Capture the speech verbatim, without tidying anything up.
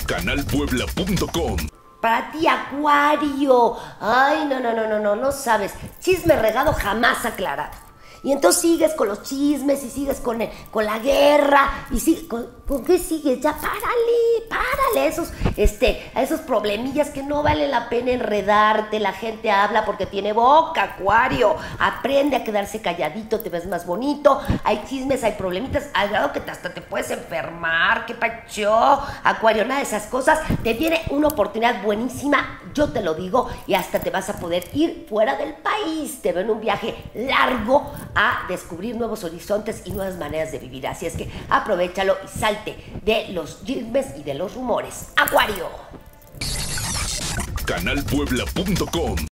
canal puebla punto com. Para ti, Acuario. Ay, no, no, no, no, no, no sabes. Chisme regado jamás aclarado. Y entonces sigues con los chismes y sigues con, el, con la guerra y sigue, con, ¿con qué sigues? Ya párale, párale esos, este, a esos problemillas que no vale la pena enredarte. La gente habla porque tiene boca, Acuario. Aprende a quedarse calladito, te ves más bonito. Hay chismes, hay problemitas, al grado que hasta te puedes enfermar. ¿Qué pacho? Acuario, nada de esas cosas. Te viene una oportunidad buenísima, yo te lo digo, y hasta te vas a poder ir fuera del país. Te ven un viaje largo a descubrir nuevos horizontes y nuevas maneras de vivir. Así es que aprovechalo y salte de los chismes y de los rumores. Acuario. canal puebla punto com